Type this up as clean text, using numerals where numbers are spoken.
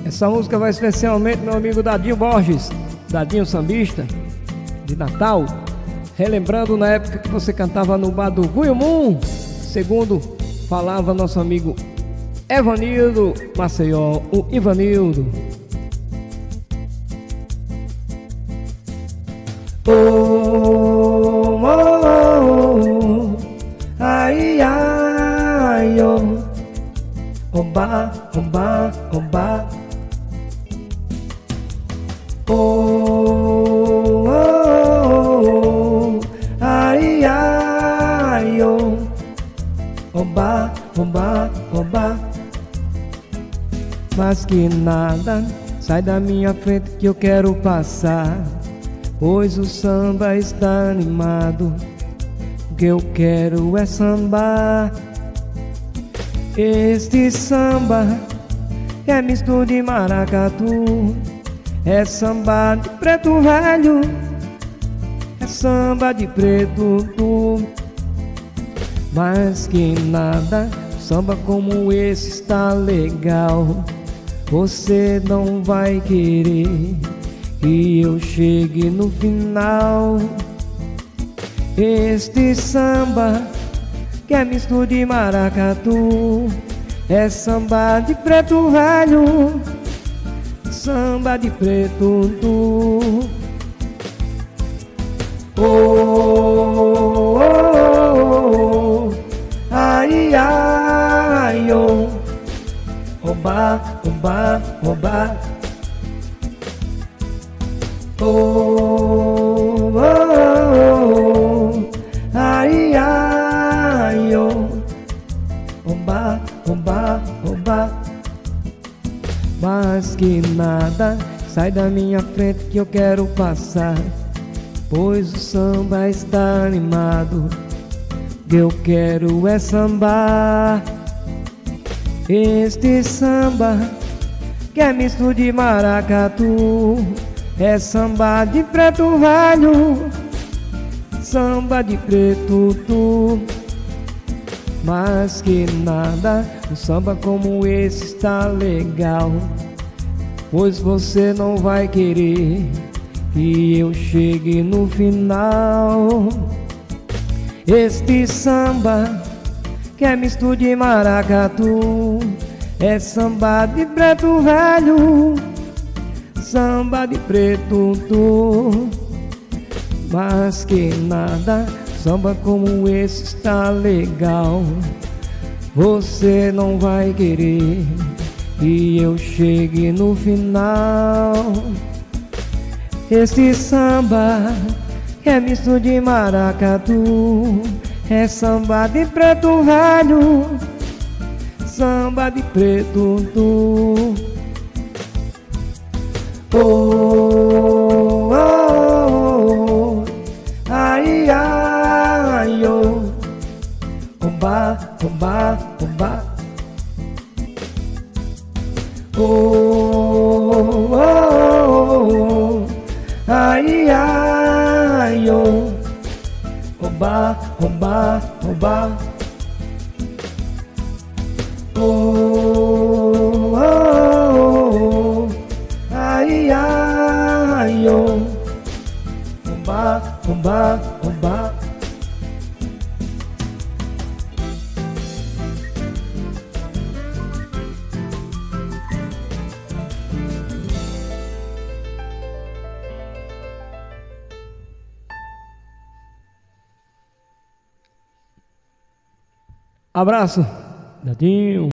Essa música vai especialmente meu amigo Dadinho Borges, Dadinho sambista, de Natal, relembrando na época que você cantava no bar do Guiumum, segundo falava nosso amigo Evanildo Maceió, o Ivanildo. Oh, oh, oh, ai, ai, oh, oba, oba, oba. Oh, oh, oh, ai, ai, oh, oba, oba, oba. Mas que nada, sai da minha frente que eu quero passar, pois o samba está animado. O que eu quero é sambar. Este samba que é misto de maracatu, é samba de preto velho, é samba de preto tu. Mas que nada, samba como esse está legal. Você não vai querer que eu chegue no final. Este samba que é misto de maracatu, é samba de preto velho, samba de preto tu. Oh, oh, oh, ai, ai, oh, oba, oba, oba. Oh, oh, oh, ai, ai, oh, oba, oba, oba. Mas que nada, sai da minha frente que eu quero passar, pois o samba está animado. O que eu quero é sambar. Este samba que é misto de maracatu, é samba de preto velho, samba de preto tu. Mas que nada, um samba como esse está legal, pois você não vai querer que eu chegue no final. Este samba que é misto de maracatu, é samba de preto velho, samba de preto tu. Mas que nada, samba como esse está legal, você não vai querer que eu chegue no final. Este samba que é misto de maracatu, é samba de preto velho, samba de preto tu. Oh, oh, oh, ai, ai, oh, oba, oba, oba. Oh, oh, oh, ai, ai, oh, oba, oba, oba. Oh, oh, oh, ai, ai, oh, oba, oba, oba. Abraço, Dadinho.